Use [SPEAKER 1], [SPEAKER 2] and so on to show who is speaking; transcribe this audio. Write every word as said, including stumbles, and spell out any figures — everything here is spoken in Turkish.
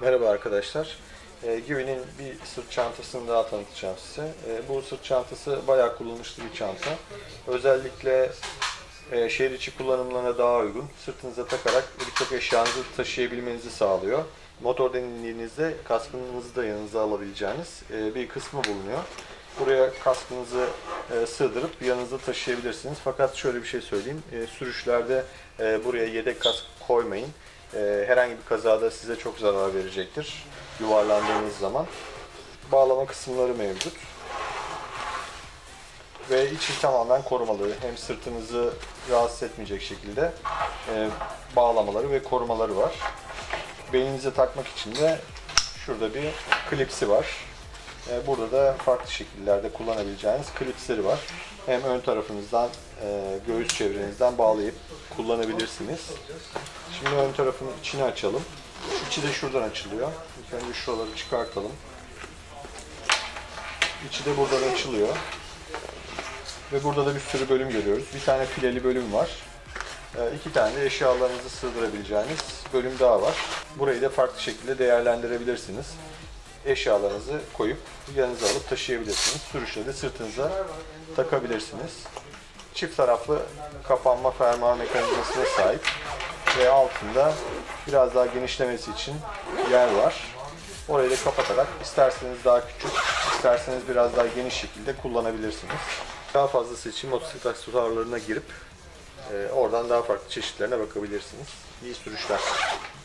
[SPEAKER 1] Merhaba arkadaşlar. E, Givi'nin bir sırt çantasını daha tanıtacağım size. E, bu sırt çantası bayağı kullanışlı bir çanta. Özellikle e, şehir içi kullanımlarına daha uygun. Sırtınıza takarak birçok eşyanızı taşıyabilmenizi sağlıyor. Motor denildiğinizde kaskınızı da yanınıza alabileceğiniz e, bir kısmı bulunuyor. Buraya kaskınızı e, sığdırıp yanınıza taşıyabilirsiniz. Fakat şöyle bir şey söyleyeyim. E, sürüşlerde e, buraya yedek kask koymayın. Herhangi bir kazada size çok zarar verecektir yuvarlandığınız zaman. Bağlama kısımları mevcut. Ve içi tamamen korumalı. Hem sırtınızı rahatsız etmeyecek şekilde bağlamaları ve korumaları var. Belinize takmak için de şurada bir klipsi var. Burada da farklı şekillerde kullanabileceğiniz klipsleri var. Hem ön tarafınızdan, göğüs çevrenizden bağlayıp kullanabilirsiniz. Şimdi ön tarafın içini açalım. İçi de şuradan açılıyor. İlk önce şuraları çıkartalım. İçi de buradan açılıyor. Ve burada da bir sürü bölüm görüyoruz. Bir tane fileli bölüm var. İki tane de eşyalarınızı sığdırabileceğiniz bölüm daha var. Burayı da farklı şekilde değerlendirebilirsiniz. Eşyalarınızı koyup yanınıza alıp taşıyabilirsiniz. Sürüşte de sırtınıza takabilirsiniz. Çift taraflı kapanma fermuar mekanizmasına sahip ve altında biraz daha genişlemesi için yer var. Orayı da kapatarak isterseniz daha küçük, isterseniz biraz daha geniş şekilde kullanabilirsiniz. Daha fazlası için motosiklet aksesuarlarına girip oradan daha farklı çeşitlerine bakabilirsiniz. İyi sürüşler.